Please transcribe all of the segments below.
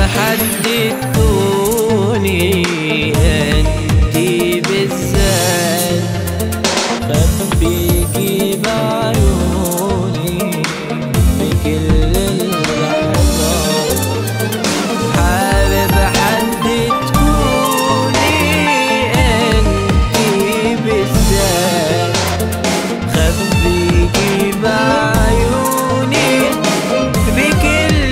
حددتوني انتي بالذات، خبيكي بعيوني بكل اللحظات. حابب حددتوني انتي بالذات، خبيكي بعيوني بكل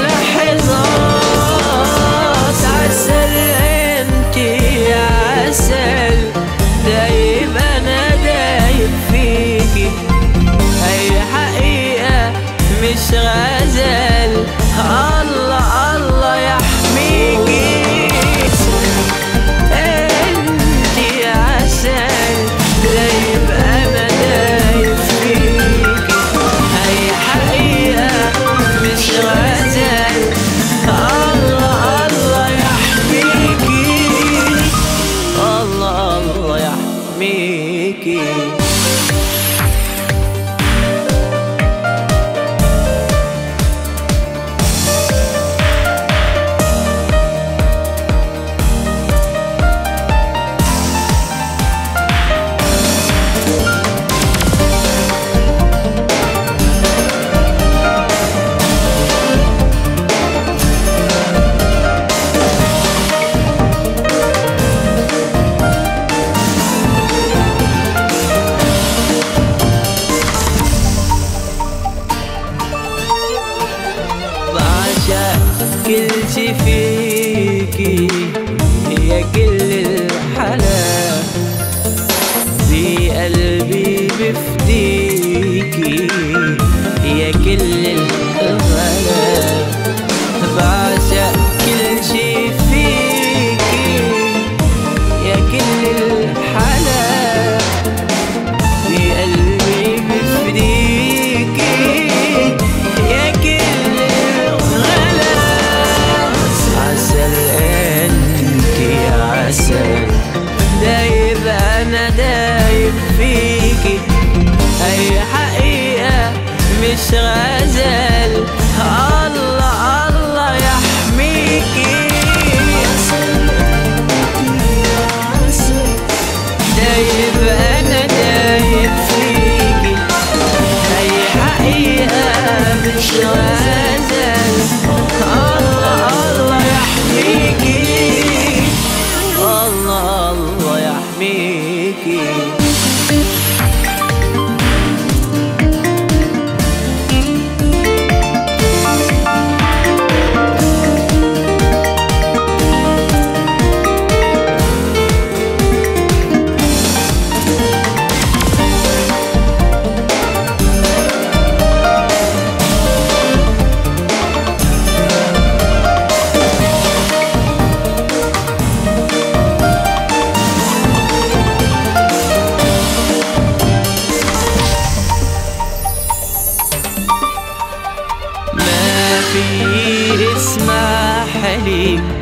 اللحظات. عسل انتي عسل، دايب انا دايب فيكي، هي حقيقة مش غزل. الله الله يحميكي. انتي عسل، دايب انا دايب فيكي، هي حقيقة مش غزل. الله الله يحميكي، الله الله يحميكي. كل شي فيكي هي كل الحلا، بقلبي بفديكي هي كل الغلا. بعشق كل شي فيكي يا كل الحلا، بقلبي بفديكي يا كل الغلا. عسل انتي عسل، دايب انا دايب فيكي، هي حقيقة مش غزل. الله الله يحميكي. دايب انا دايب فيكي، هي حقيقة مش غزل. الله الله يحميكي، الله الله يحميكي. اسمح لي